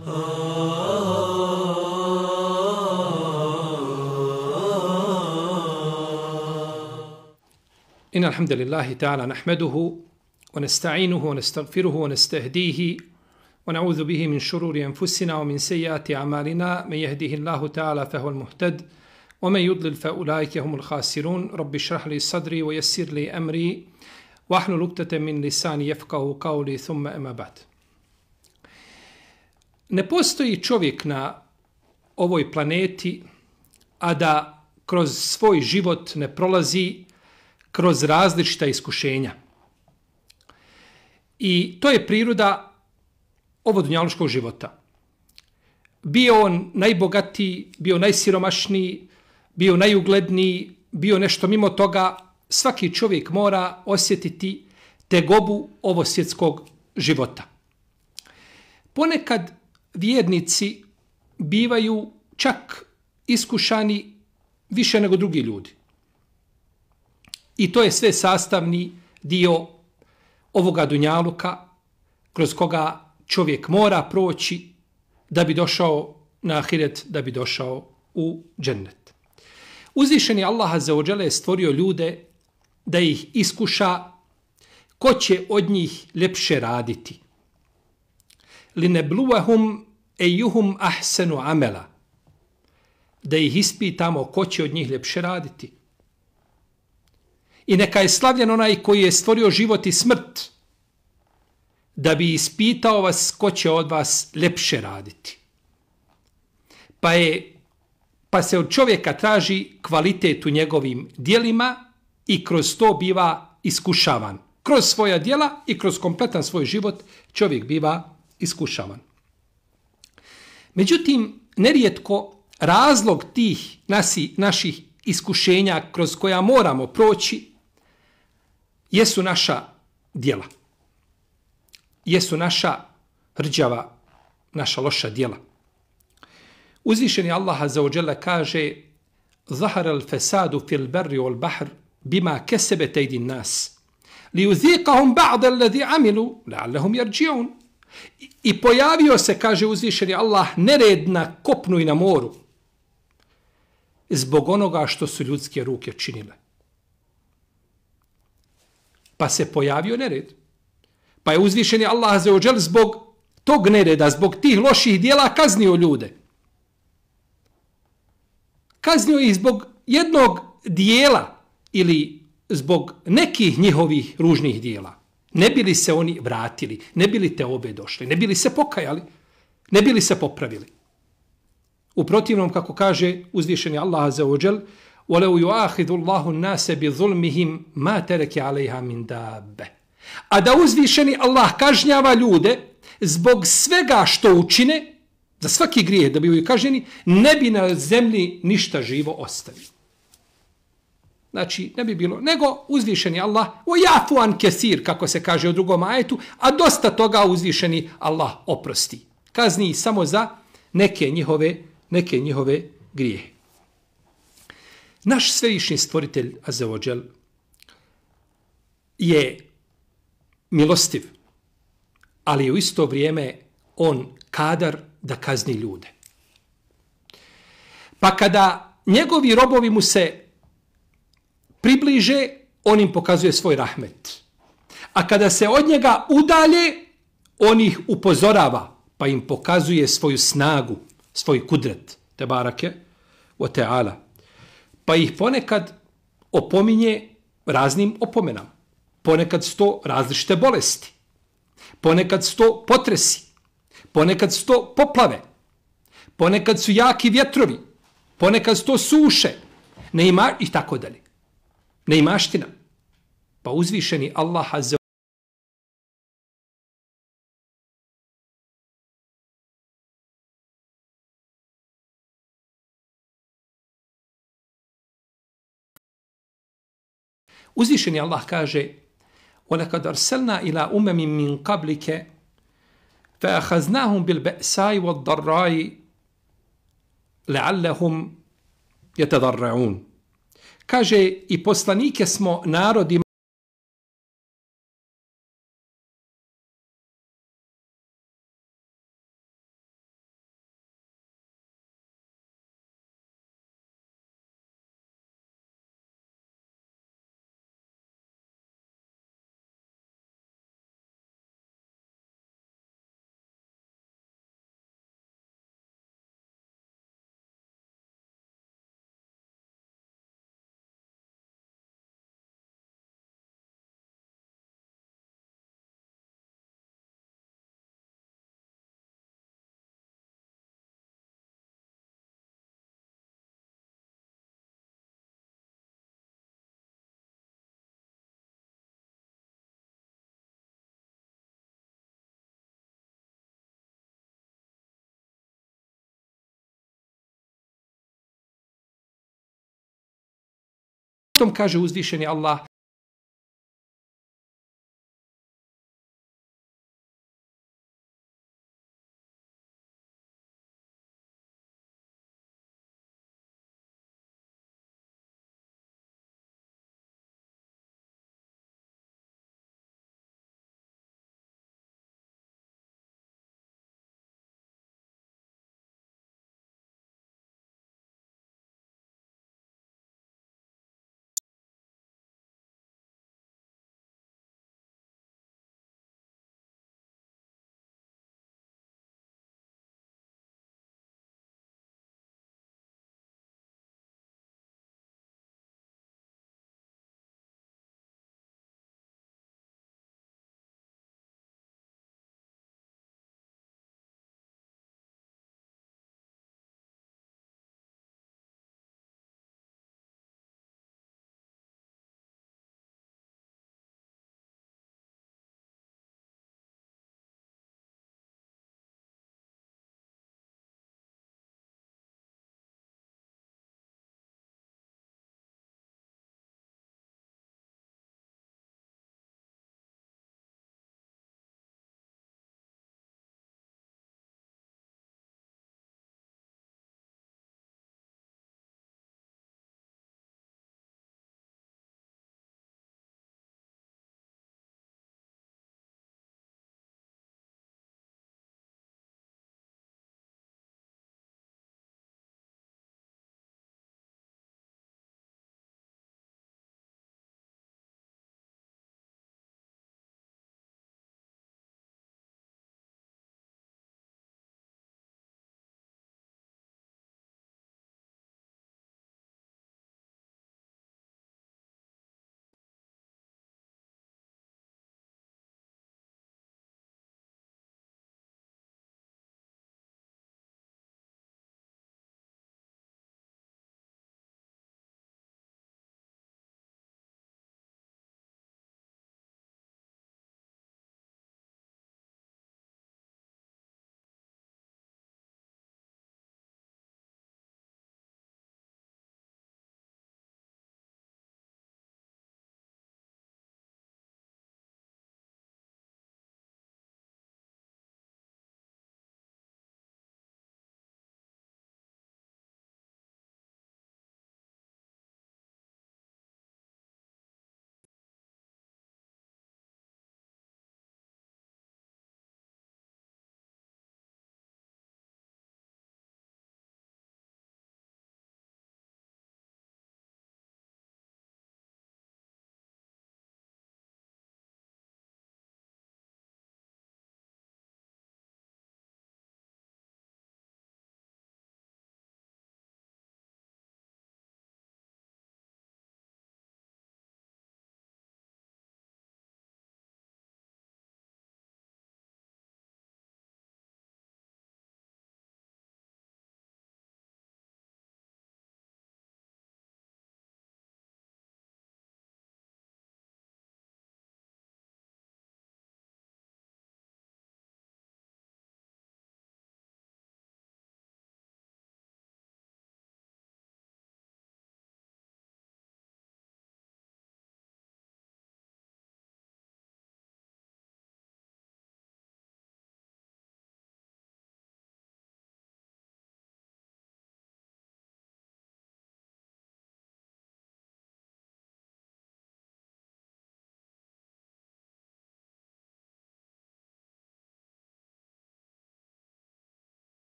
إن الحمد لله تعالى نحمده ونستعينه ونستغفره ونستهديه ونعوذ به من شرور أنفسنا ومن سيئات أعمالنا من يهده الله تعالى فهو المهتد ومن يضلل فأولئك هم الخاسرون رب اشرح لي صدري ويسر لي أمري واحلل عقدة من lisani yefqahu qawli thumma amma ba'd. Ne postoji čovjek na ovoj planeti, a da kroz svoj život ne prolazi kroz različita iskušenja. I to je priroda ovog dunjaluškog života. Bio on najbogatiji, bio najsiromašniji, bio najugledniji, bio nešto mimo toga, svaki čovjek mora osjetiti tegobu ovog svjetskog života. Ponekad vjernici bivaju čak iskušani više nego drugi ljudi. I to je sve sastavni dio ovoga dunjaluka kroz koga čovjek mora proći da bi došao na ahiret, da bi došao u džennet. Uzvišeni Allah azza wa dželle je stvorio ljude da ih iskuša ko će od njih ljepše raditi. Linebluwahum ejuhum ahsanu amela. Da ih ispitamo ko će od njih ljepše raditi. I neka je slavljen onaj koji je stvorio život i smrt, da bi ispitao vas ko će od vas ljepše raditi. Pa se od čovjeka traži kvalitet u njegovim djelima i kroz to biva iskušavan. Kroz svoja djela i kroz kompletan svoj život čovjek biva iskušavan. Međutim, nerijetko razlog tih naših iskušenja kroz koja moramo proći jesu naša djela. Jesu naša rđava, naša loša djela. Uzvišeni Allah azza wa dželle kaže: "Zahara al-fasadu fil barri wal bahr bima kasabat aydin nas liyuziqahum ba'd alladhi amilu la'allahum yarji'un." I pojavio se, kaže uzvišeni Allah, nered na kopnu i na moru zbog onoga što su ljudske ruke činile. Pa se pojavio nered. Pa je uzvišeni Allah azza wa dželle zbog tog nereda, zbog tih loših djela kaznio ljude. Kaznio ih zbog jednog dijela ili zbog nekih njihovih ružnih dijela. Ne bili se oni vratili, ne bili te obe došli, ne bili se pokajali, ne bili se popravili. U protivnom, kako kaže uzvišeni Allah azza wa dželle, وَلَوْ يُعَاخِذُ اللَّهُ النَّاسَ بِظُلْمِهِمْ مَا تَرَكَ عَلَيْهَا مِنْ دَابَّةٍ. A da uzvišeni Allah kažnjava ljude zbog svega što učine, za svaki grijeh da bivaju kažnjeni, ne bi na zemlji ništa živo ostavio. Znači, ne bi bilo, nego uzvišeni Allah, وَيَعْفُ عَنْ كَثِيرٍ, kako se kaže u drugom ajetu, a dosta toga uzvišeni Allah oprosti. Kazni samo za neke njihove grijehe. Naš svevišnji stvoritelj azza wa dželle je milostiv, ali je u isto vrijeme on kadar da kazni ljude. Pa kada njegovi robovi mu se približe, on im pokazuje svoj rahmet. A kada se od njega udalje, on ih upozorava, pa im pokazuje svoju snagu, svoj kudret, tebarake wa ta'ala. Pa ih ponekad opominje raznim opomenama. Ponekad su to različite bolesti. Ponekad su to potresi. Ponekad su to poplave. Ponekad su jaki vjetrovi. Ponekad su to suše. I tako dalje. Neimaština. Pa uzvišeni Allah azza Uzvišeni Allah kaže: وَلَقَدْ أَرْسَلْنَا إِلَىٰ أُمَمٍ مِّن قَبْلِكَ فَأَخَذْنَاهُمْ بِالْبَأْسَاءِ وَالضَّرَّاءِ لَعَلَّهُمْ يَتَضَرَّعُونَ. Kaže, i poslanike smo narodima Potom kaže uzvišeni Allah: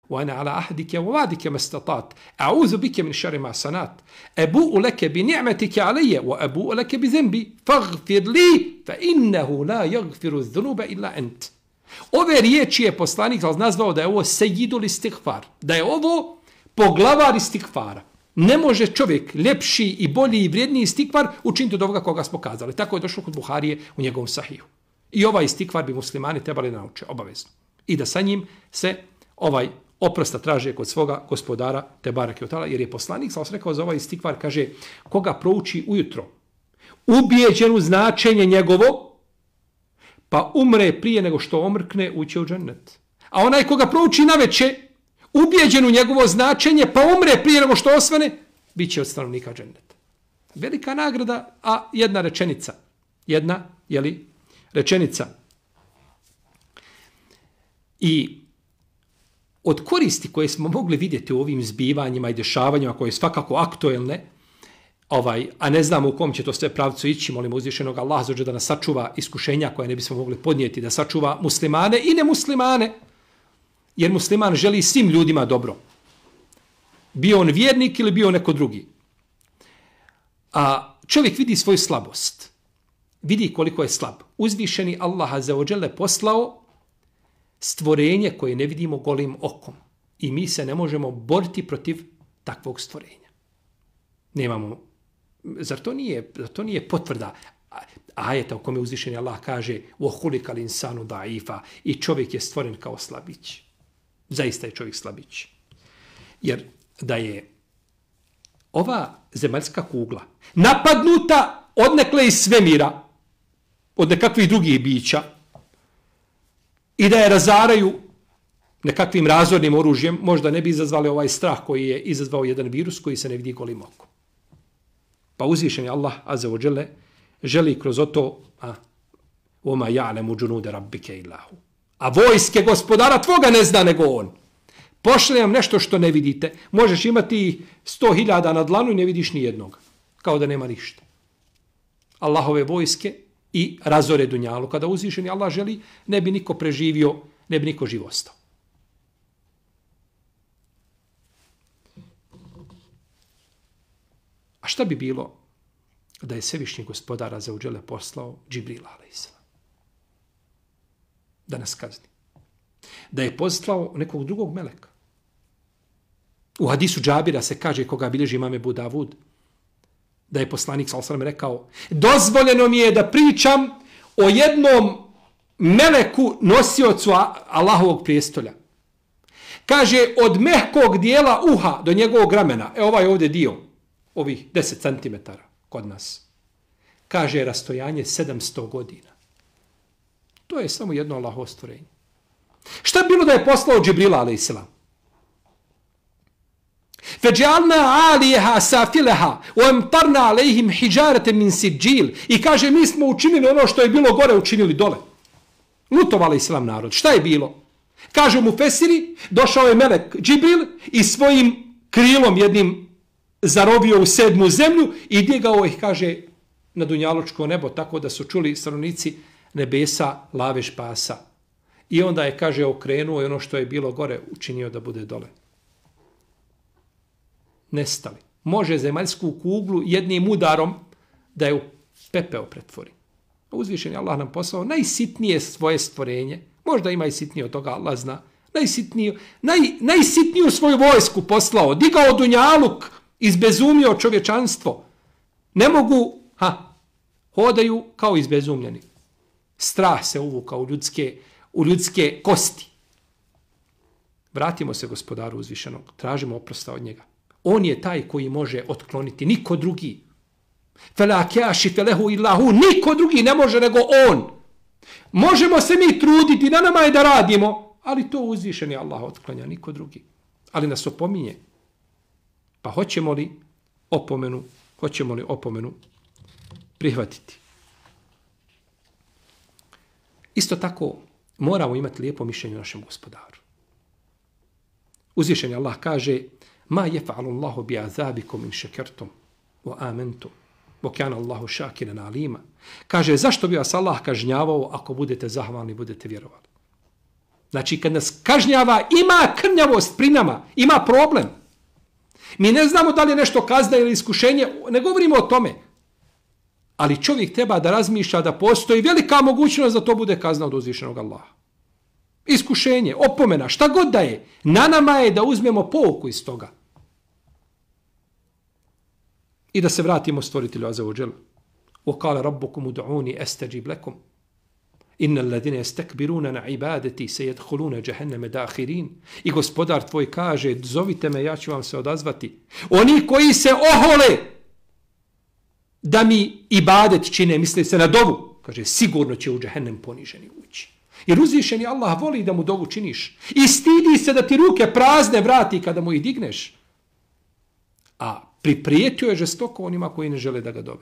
وأنا على عهدك ووعدك ما استطعت أعوذ بك من شر ما صنعت أبوء لك بنعمتك علي وأبوء لك بذنبي فاغفر لي فإنه لا يغفر الذنوب إلا أنت. Ove riječi je poslanik nazvao da je ovo sejidul istighfar, da je ovo poglavar istighfara. Ne može čovjek ljepši i bolji i vrijedniji istighfar učiniti od ovoga koga smo kazali. Tako je došlo kod Buharije u njegovom sahihu. I ovaj istighfar bi muslimani trebali naučiti, obavezno. I da sa njim se oprosta traže kod svoga gospodara Tebareke ve Teala, jer je poslanik sallallahu rekao za ovaj istighfar, kaže, koga prouči ujutro, ubijeđen u značenje njegovo, pa umre prije nego što omrkne, uće u džennet. A onaj koga prouči naveče, ubijeđen u njegovo značenje, pa umre prije nego što osvane, bit će od stanovnika dženneta. Velika nagrada, a jedna rečenica. Jedna, rečenica. I od koristi koje smo mogli vidjeti u ovim zbivanjima i dešavanjima koje je svakako aktuelne, a ne znamo u kom će to sve pravcu ići, molimo uzvišenog Allaha da nas sačuva iskušenja koje ne bismo mogli podnijeti, da sačuva muslimane i nemuslimane, jer musliman želi svim ljudima dobro. Bio on vjernik ili bio neko drugi. A čovjek vidi svoju slabost. Vidi koliko je slab. Uzvišeni Allah azza wa dželle poslao stvorenje koje ne vidimo golim okom. I mi se ne možemo boriti protiv takvog stvorenja. Nemamo. Zar to nije potvrda ajeta u kome uzvišeni Allah kaže وَخُلِكَ الْإِنسَانُ ضَعِيفًا i čovjek je stvoren kao slabić. Zaista je čovjek slabić. Jer da je ova zemaljska kugla napadnuta odnekle iz svemira, od nekakvih drugih bića, i da je razaraju nekakvim razornim oružjem, možda ne bi izazvali ovaj strah koji je izazvao jedan virus koji se ne vidi golim okom. Pa uzvišeni Allah azza wa dželle želi kroz to وَمَا يَعْلَمُ جُنُودَ رَبِّكَ إِلَّا هُ. A vojske gospodara tvoga ne zna nego on. Pošle nam nešto što ne vidite. Možeš imati 100.000 na dlanu i ne vidiš ni jednog. Kao da nema ništa. Allahove vojske i razore dunjalu. Kada uzvišeni Allah želi, ne bi niko preživio, ne bi niko živ ostao. A šta bi bilo da je svevišnji gospodar azza wa dželle poslao Džibrila alejhiselam da nas kazni? Da je poslao nekog drugog meleka. U hadisu Džabira se kaže, koga bilježi imam Ebu Davud, da je poslanik sallallahu alejhi ve sellem rekao: dozvoljeno mi je da pričam o jednom meleku nosiocu Allahovog prijestolja. Kaže, od mehkog dijela uha do njegovog ramena, ovaj ovdje dio, ovih 10 cm kod nas, kaže, rastojanje 700 godina. To je samo jedno Allahovo stvorenje. Šta bilo da je poslao Džibrila alejselam? Feđalna alijeha safileha uemtarna alejhim hiđarete min siđil. I kaže, mi smo učinili ono što je bilo gore, učinili dole. Lutov alejselam narod. Šta je bilo? Kažu mu Fesiri, došao je melek Džibril i svojim krilom jednim zarobio u 7. zemlju i digao ih, kaže, na dunjalučko nebo, tako da su čuli stanovnici nebesa lavež pasa. I onda je, kaže, okrenuo i ono što je bilo gore učinio da bude dole. Nestali. Može zemaljsku kuglu jednim udarom da je u pepeo pretvori. Uzvišen je Allah nam poslao najsitnije svoje stvorenje, možda ima i sitnije od toga, Allah zna, najsitniju svoju vojsku poslao, digao dunjaluk, izbezumio čovječanstvo. Ne mogu, hodaju kao izbezumljeni. Strah se uvukao u ljudske kosti. Vratimo se gospodaru uzvišenog, tražimo oprosta od njega. On je taj koji može otkloniti, niko drugi. Fela kjašife lehu illahu, niko drugi ne može nego on. Možemo se mi truditi, na nama je da radimo, ali to uzvišeni Allah otklanja, niko drugi. Ali nas opominje. Pa hoćemo li opomenu prihvatiti? Isto tako moramo imati lijepo mišljenje o našem gospodaru. Uzvišeni Allah kaže: ma yef'alu Allahu bi azabikum in shakartum wa amantum wa kana Allahu shakiran alima. Kaže, zašto bi vas Allah kažnjavao ako budete zahvalni, budete vjerovali? Znači, kad nas kažnjava, ima krnjavost pri nama, ima problem. Mi ne znamo da li je nešto kazna ili iskušenje, ne govorimo o tome. Ali čovjek treba da razmišlja da postoji velika mogućnost da to bude kazna od uzvišenog Allaha. Iskušenje, opomena, šta god da je, na nama je da uzmemo pouku iz toga. I da se vratimo stvoritelju Azza wa Jalla. وَقَالَ رَبُّكُمُ دُعُونِ أَسْتَجِبْ لَكُمْ إِنَّ الَّذِينَ يَسْتَكْبِرُونَ نَا عِبَادَتِي سَيَدْخُلُونَ جَهَنَّمَ دَاخِرِينَ. I gospodar tvoj kaže, zovite me, ja ću vam se odazvati. Oni koji se ohole da mi ibadet čine, misli se na dovu, kaže, sigurno će u džehennem poniženi ući. Jer uzvišeni Allah voli da mu dovu činiš. I stidi se da ti ruke prazne vrati kada mu ih digneš. A priprijetio je žestoko onima koji ne žele da ga dove.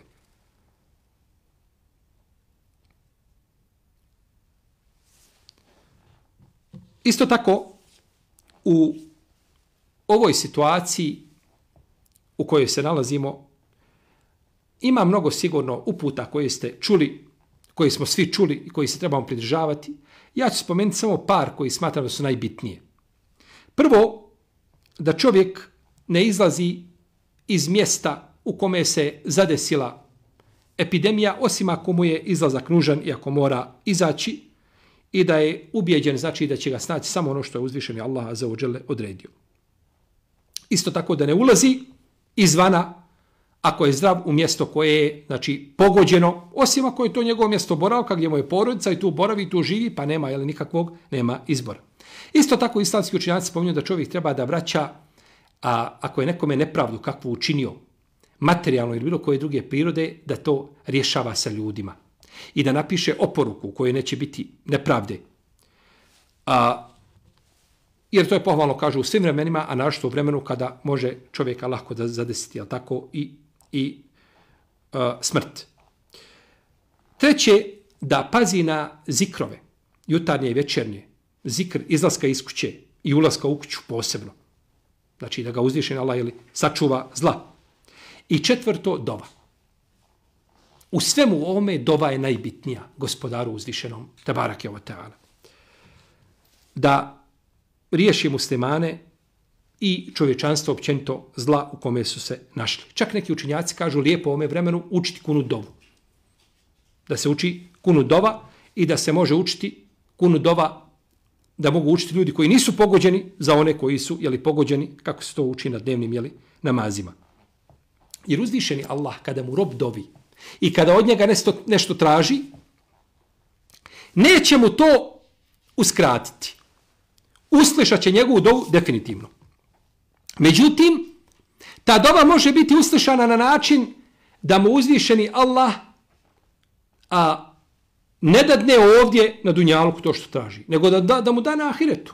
Isto tako, u ovoj situaciji u kojoj se nalazimo, ima mnogo sigurno uputa koje ste čuli, koje smo svi čuli i koji se trebamo pridržavati. Ja ću spomenuti samo par koji smatram da su najbitnije. Prvo, da čovjek ne izlazi iz mjesta u kome se zadesila epidemija, osim ako mu je izlazak nužan i ako mora izaći, i da je ubijeđen, znači da će ga snaći samo ono što je uzvišeni Allah Azza wa Jalla odredio. Isto tako da ne ulazi izvana ako je zdrav u mjesto koje je, znači, pogođeno, osim ako je to njegovo mjesto boravka gdje mu je porodica i tu boravi i tu živi, pa nema nema izbora. Isto tako islamski učenjaci spominju da čovjek treba da vraća, ako je nekome nepravdu kakvu učinio, materijalno ili bilo koje druge prirode, da to rješava sa ljudima. I da napiše oporuku u kojoj neće biti nepravde. Jer to je pohvalno, kažu, u svim vremenima, a našto u vremenu kada može čovjeka lako da zadesiti, ali tako i smrt. Treće, da pazi na zikrove, jutarnje i večernje, zikr izlaska iz kuće i ulaska u kuću posebno. Znači da ga uzvišeni Allah sačuva zla. I četvrto, dova. U svemu ovome dova je najbitnija, gospodaru uzvišenom, tebarake wa ta'ala. Da riješi muslimane i čovječanstvo općenito zla u kome su se našli. Čak neki učenjaci kažu lijepo u ovome vremenu učiti kunut dovu. Da se uči kunut dova i da se može učiti kunut dova, da mogu učiti ljudi koji nisu pogođeni za one koji su pogođeni, kako se to uči na dnevnim namazima. Jer uzvišeni Allah, kada mu rob dovi i kada od njega nešto traži, neće mu to uskratiti. Uslišat će njegovu dovu definitivno. Međutim, ta dova može biti uslišana na način da mu uzvišeni Allah ne dadne ovdje na dunjaluku to što traži, nego da mu da na ahiretu.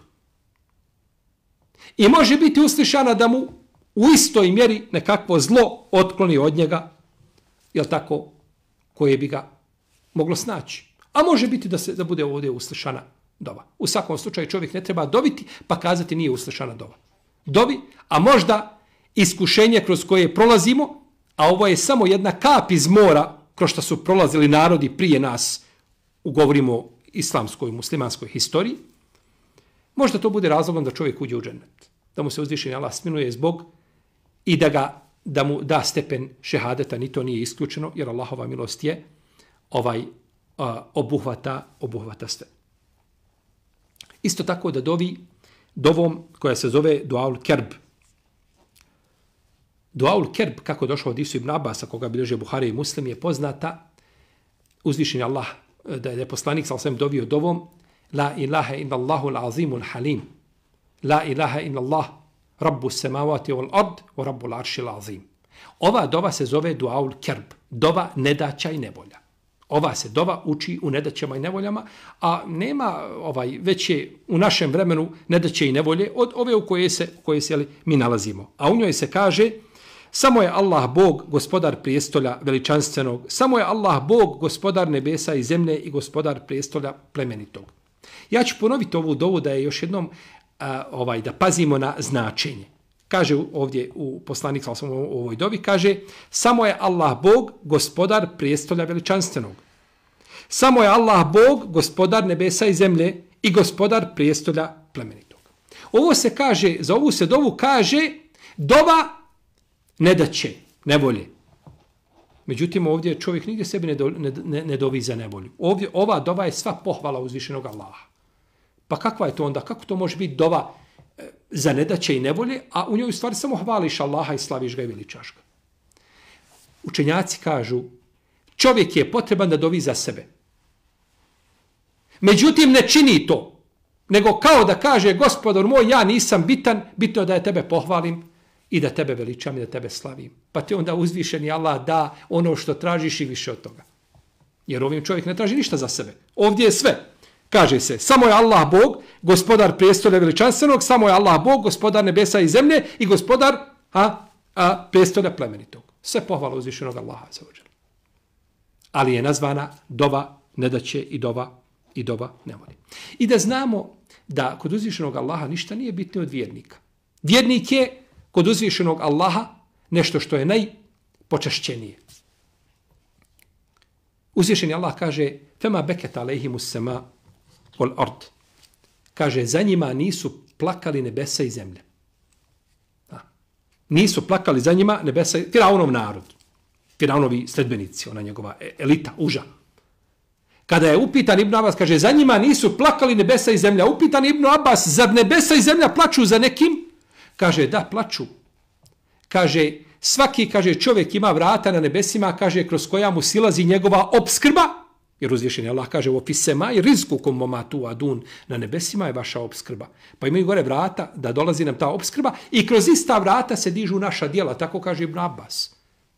I može biti uslišana da mu u istoj mjeri nekakvo zlo otkloni od njega, jel tako, koje bi ga moglo snaći. A može biti da bude ovdje uslišana dova. U svakom slučaju čovjek ne treba dobiti pa kazati nije uslišana dova. Dovi, a možda iskušenje kroz koje prolazimo, a ovo je samo jedna kap iz mora kroz što su prolazili narodi prije nas, govorimo o islamskoj, muslimanskoj historiji, možda to bude razlogom da čovjek uđe u džennet. Da mu se uzvišeni Allah smiluje zbog i da mu da stepen šehadeta, ni to nije isključeno, jer Allahova milost je obuhvata sve. Isto tako da dovi dovom koja se zove Duaul Kerb. Duaul Kerb, kako došao od Isu ibn Abasa, koga bilježe Buhari i Muslim, je poznata, uzvišeni Allah, da je poslanik sa osvijem dovio dovom, la ilaha illa Allahu al-azimu al-halim, la ilaha illa Allah, rabbu semavati wal ard, wa rabbu l'arši al-azim. Ova dova se zove Duaul Kerb, dova nedaća i nevolja. Ova se dova uči u nedaćama i nevoljama, a nema već je u našem vremenu nedaće i nevolje od ove u koje se mi nalazimo. A u njoj se kaže, samo je Allah Bog, gospodar prijestolja veličanstvenog, samo je Allah Bog, gospodar nebesa i zemlje i gospodar prijestolja plemenitog. Ja ću ponoviti ovu dovu da je još jednom da pazimo na značenje. Kaže ovdje u poslanik u ovoj dovi, kaže, samo je Allah Bog, gospodar prijestolja veličanstvenog. Samo je Allah Bog, gospodar nebesa i zemlje i gospodar prijestolja plemenitog. Ovo se kaže, za ovu se dovu kaže dova nedaće, nevolje. Međutim, ovdje čovjek nigdje sebi ne dovi za nevolju. Ovdje, ova dova je sva pohvala uzvišenog Allaha. Pa kakva je to onda? Kako to može biti dova za nedaće i nevolje, a u njoj u stvari samo hvališ Allaha i slaviš ga i veličaš ga? Učenjaci kažu, čovjek je potreban da dovi za sebe. Međutim, ne čini to, nego kao da kaže, gospodar moj, ja nisam bitan, bitno je da ja tebe pohvalim i da tebe veličam i da tebe slavim. Pa ti onda uzvišeni Allah da ono što tražiš i više od toga. Jer ovim čovjek ne traži ništa za sebe. Ovdje je sve. Kaže se, samo je Allah Bog, gospodar prijestolja veličanstvenog, samo je Allah Bog, gospodar nebesa i zemlje i gospodar prijestolja plemenitog. Sve pohvala uzvišenog Allaha. Ali je nazvana dova nedaće i dova nevolje. I da znamo da kod uzvišenog Allaha ništa nije bitno od vjernika. Vjernik je kod uzvišenog Allaha nešto što je najpočašćenije. Uzvišeni Allah kaže fema beket alejhimus sema wal ard. Kaže za njima nisu plakali nebesa i zemlja. Nisu plakali za njima nebesa i Firaunov narod. Firaunovi sledbenici, ona njegova elita, uža. Kada je upitan Ibn Abbas, kaže, za njima nisu plakali nebesa i zemlja. Upitan Ibn Abbas, zar nebesa i zemlja plaču za nekim? Kaže, da, plaču. Kaže, svaki, kaže, čovjek ima vrata na nebesima, kaže, kroz koja mu silazi njegova opskrba, jer uzvišeni Allah kaže, u ofisema i rizku komomatu adun, na nebesima je vaša opskrba. Pa imaju gore vrata da dolazi nam ta opskrba i kroz ista vrata se dižu naša djela, tako kaže Ibn Abbas.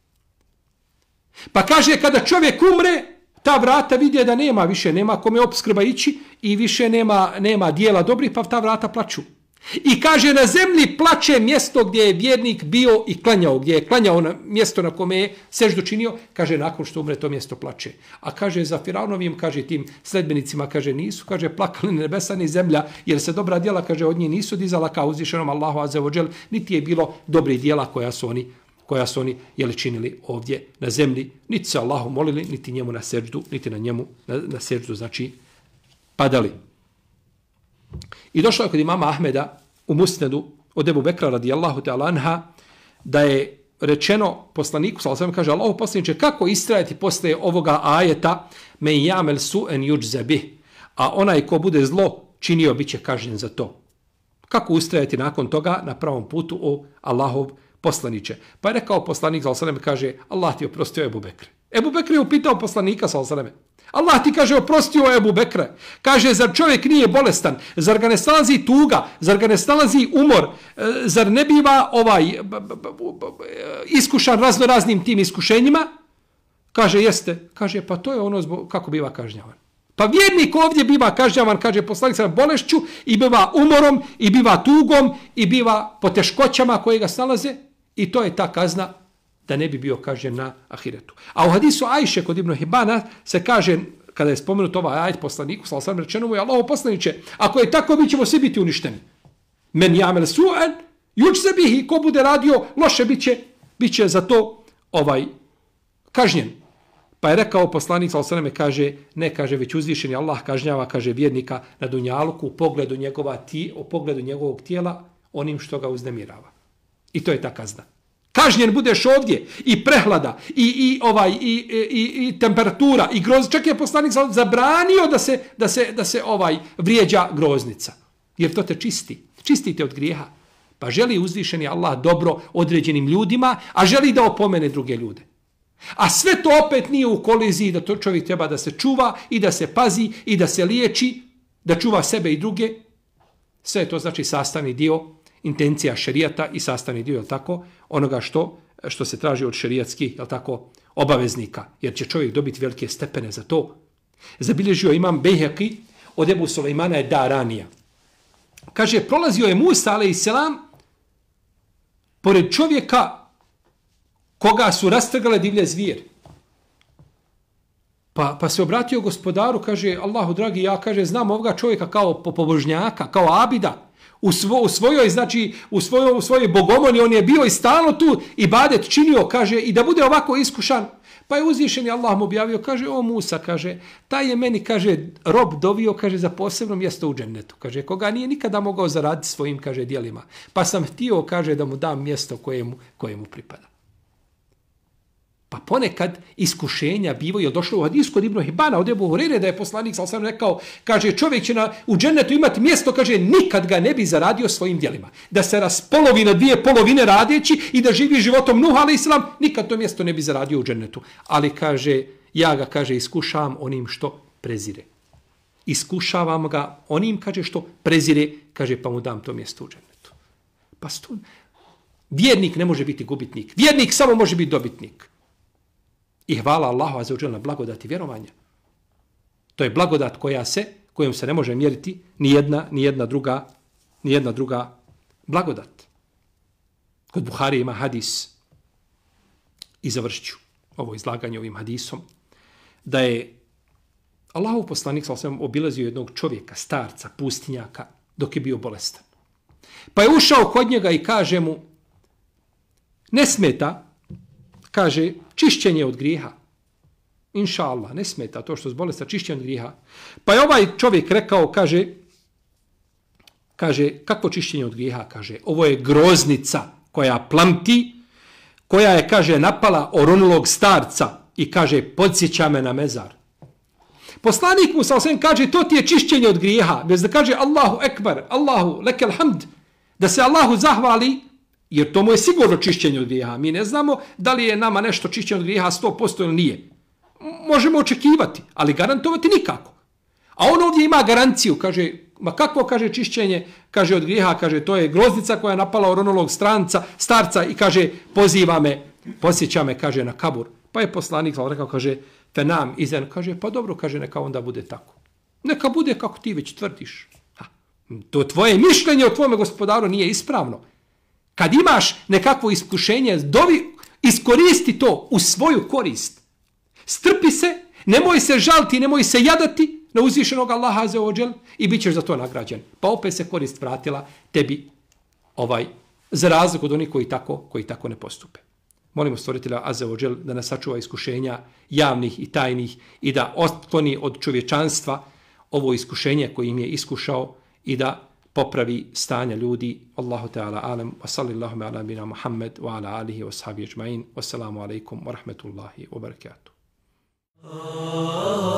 Pa kaže, kada čovjek umre, ta vrata vidje da nema kome opskrba ići i više nema dijela dobrih, pa ta vrata plaču. I kaže, na zemlji plače mjesto gdje je vjernik bio i klanjao, gdje je klanjao na mjesto na kome je seždu činio, kaže, nakon što umre to mjesto plače. A kaže, za Firaunovim, kaže, tim sledbenicima, kaže, nisu, kaže, plakali ni nebesa ni zemlja, jer se dobra djela, kaže, od njih nisu dizala kao uzvišenom Allahu azza wa džel, niti je bilo dobrih djela koja su oni činili ovdje na zemlji, niti se Allahu molili, niti njemu na seždu, niti na njemu na seždu, znači, padali. I došlo je kod imama Ahmeda u Musnedu od Ebu Bekra radijallahu ta'ala anha, da je rečeno poslaniku, kaže, Allahu poslaniče, kako istrajati posle ovoga ajeta, men ya'mal su'an yujza bih, a onaj ko bude zlo činio, bit će kažnjen za to. Kako ustrajati nakon toga na pravom putu o Allahov poslaniče? Pa je rekao poslanik, kaže, Allah ti oprostio Ebu Bekre. Ebu Bekre je upitao poslanika, Allah ti, kaže, oprostio Ebu Bekre. Kaže, zar čovjek nije bolestan? Zar ga ne snalazi tuga? Zar ga ne snalazi umor? Zar ne biva iskušan raznoraznim tim iskušenjima? Kaže, jeste. Kaže, pa to je ono kako biva kažnjavan. Pa vjernik ovdje biva kažnjavan, kaže poslanik, bolešću i biva umorom i biva tugom i biva poteškoćama koje ga snalaze i to je ta kazna da ne bi bio kažnjen na ahiretu. A u hadisu Ajše kod Ibn Hibana se kaže, kada je spomenut ovaj ajet poslaniku, rečeno mu je, Allaho poslaniče, ako je tako, mi ćemo svi biti uništeni. Men ya'mal su'an yujza bihi, ko bude radio loše, bit će za to kažnjen. Pa je rekao poslanik, kaže, ne, kaže, već uzvišeni Allah kažnjava, kaže, vjernika na dunjaluku u pogledu njegovog tijela onim što ga uznemirava. I to je ta kazna. Kažnjen budeš ovdje i prehlada i temperatura i groz. Čak je poslanik zabranio da se vrijeđa groznica. Jer to te čistite od grijeha. Pa želi uzvišeni Allah dobro određenim ljudima, a želi da opomene druge ljude. A sve to opet nije u koliziji da to čovjek treba da se čuva i da se pazi i da se liječi, da čuva sebe i druge. Sve je to znači sastavni dio intencija šerijata i sastavni dio, je tako, onoga što se traži od šerijatskih, je tako, obaveznika, jer će čovjek dobiti velike stepene za to. Zabilježio imam Bejheki od Ebu Sulejmana Daranija. Kaže, prolazio je Musa alejselam pored čovjeka koga su rastrgale divlje zvijeri. Pa se obratio gospodaru, kaže, Allahu dragi, ja, kaže, znam ovoga čovjeka kao pobožnjaka, kao abida, u svojoj bogomoni, on je bio i stalno tu ibadet činio, kaže, i da bude ovako iskušan. Pa je uzvišeni Allah mu objavio, kaže, o Musa, kaže, taj je meni, kaže, rob dovio, kaže, za posebno mjesto u džennetu. Kaže, koga nije nikada mogao zaraditi svojim, kaže, dijelima. Pa sam htio, kaže, da mu dam mjesto kojemu pripada. Pa ponekad iskušenja bivaju, je došlo u hadis kod Ibn Hibana, od Ebu Hurere, da je poslanik sam rekao, kaže, čovjek će u džennetu imati mjesto, kaže, nikad ga ne bi zaradio svojim djelima. Da se raspolovi na dvije polovine radeći i da živi životom Nuh, ali islam, nikad to mjesto ne bi zaradio u džennetu. Ali, kaže, ja ga, kaže, iskušavam onim što prezire. Iskušavam ga onim, kaže, što prezire, kaže, pa mu dam to mjesto u džennetu. Pa vjernik ne može biti gubitnik. Vjernik samo može biti dobitnik. I hvala Allahu azza wa dželle na blagodati vjerovanja. To je blagodat kojom se ne može mjeriti ni jedna druga blagodat. Kod Buhari ima hadis, i završću ovo izlaganje ovim hadisom, da je Allahov poslanik obilazio jednog čovjeka, starca, pustinjaka, dok je bio bolestan. Pa je ušao kod njega i kaže mu, ne smeta, kaže, čišćenje od grijeha. Inša Allah, ne smeta to što je bolestan, čišćenje od grijeha. Pa je ovaj čovjek rekao, kaže, kako čišćenje od grijeha? Kaže, ovo je groznica koja plamti, koja je, kaže, napala oronulog starca i kaže, podsjeća me na mezar. Poslanik mu kaže, to ti je čišćenje od grijeha, bez da kaže Allahu ekbar, Allahu lekel hamd, da se Allahu zahvali, jer to mu je sigurno čišćenje od grijeha. Mi ne znamo da li je nama nešto čišćenje od grijeha 100% ili nije. Možemo očekivati, ali garantovati nikako. A on ovdje ima garanciju, kaže, ma kako, kaže, čišćenje, kaže, od grijeha, kaže, to je groznica koja je napala oronulog starca i kaže, poziva me, posjeća me, kaže, na kabur. Pa je poslanik rekao, kaže, fenam izen, kaže, pa dobro, kaže, neka onda bude tako. Neka bude kako ti već tvrdiš. To tvoje mišljenje o tvome gospodaru nije ispravno. Kad imaš nekakvo iskušenje, iskoristi to u svoju korist. Strpi se, nemoj se žaliti, nemoj se jadati na uzvišenog Allaha azza wa džel i bit ćeš za to nagrađen. Pa opet se korist vratila tebi za razliku od onih koji tako ne postupe. Molimo stvoritelja azza wa džel da nas sačuva iskušenja javnih i tajnih i da otkloni od čovječanstva ovo iskušenje koje im je iskušao i da popravi stanja ljudi. Allahu ta'ala alam, wa sallallahu ala nabina Muhammed wa ala alihi wa sahbihi ajma'in. Wassalamu alaikum wa rahmetullahi wa barakatuh.